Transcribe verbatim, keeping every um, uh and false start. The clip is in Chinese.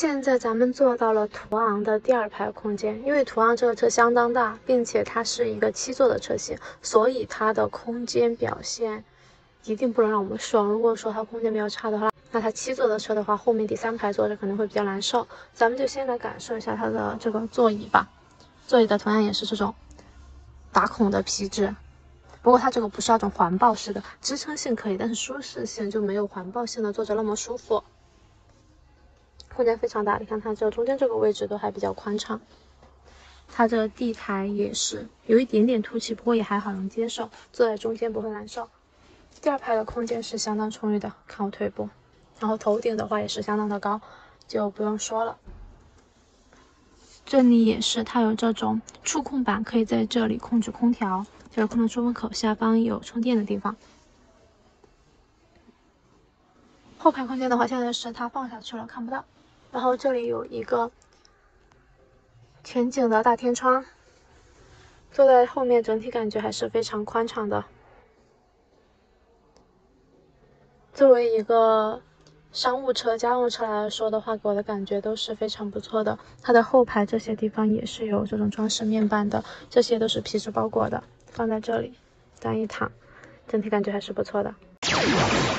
现在咱们坐到了途昂的第二排空间，因为途昂这个车相当大，并且它是一个七座的车型，所以它的空间表现一定不能让我们失望。如果说它空间比较差的话，那它七座的车的话，后面第三排坐着可能会比较难受。咱们就先来感受一下它的这个座椅吧。座椅的同样也是这种打孔的皮质，不过它这个不是那种环抱式的，支撑性可以，但是舒适性就没有环抱性的坐着那么舒服。空间非常大，你看它这中间这个位置都还比较宽敞。它这个地台也是有一点点凸起，不过也还好能接受，坐在中间不会难受。第二排的空间是相当充裕的，看我腿部，然后头顶的话也是相当的高，就不用说了。这里也是它有这种触控板，可以在这里控制空调，就是空调出风口下方有充电的地方。后排空间的话，现在是它放下去了，看不到。然后这里有一个全景的大天窗，坐在后面整体感觉还是非常宽敞的。作为一个商务车、家用车来说的话，给我的感觉都是非常不错的。它的后排这些地方也是有这种装饰面板的，这些都是皮质包裹的，放在这里，这样一躺，整体感觉还是不错的。